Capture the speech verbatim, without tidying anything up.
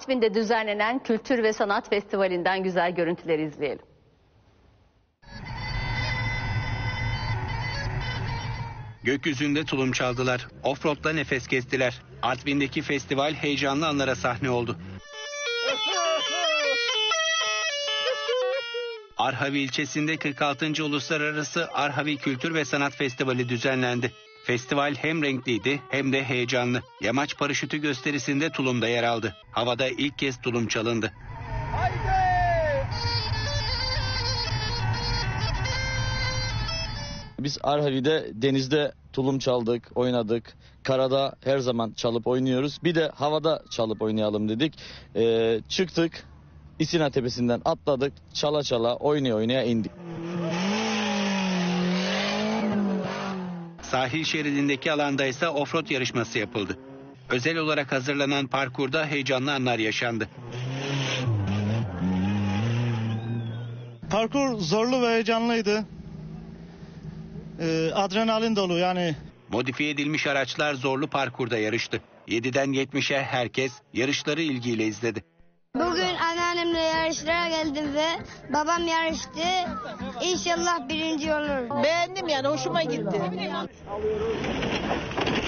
Artvin'de düzenlenen Kültür ve Sanat Festivali'nden güzel görüntüleri izleyelim. Gökyüzünde tulum çaldılar, offroad'la nefes kestiler. Artvin'deki festival heyecanlı anlara sahne oldu. Arhavi ilçesinde kırk altıncı Uluslararası Arhavi Kültür ve Sanat Festivali düzenlendi. Festival hem renkliydi hem de heyecanlı. Yamaç paraşütü gösterisinde tulum da yer aldı. Havada ilk kez tulum çalındı. Biz Arhavi'de denizde tulum çaldık, oynadık. Karada her zaman çalıp oynuyoruz. Bir de havada çalıp oynayalım dedik. Ee, çıktık, İsina Tepesi'nden atladık, çala çala oynaya oynaya indik. Sahil şeridindeki alanda ise offroad yarışması yapıldı. Özel olarak hazırlanan parkurda heyecanlı anlar yaşandı. Parkur zorlu ve heyecanlıydı. Ee, adrenalin dolu yani. Modifiye edilmiş araçlar zorlu parkurda yarıştı. yediden yetmişe herkes yarışları ilgiyle izledi. Bugün anneannemle yarışlara geldim ve babam yarıştı. İnşallah birinci olur. Beğendim yani, hoşuma gitti.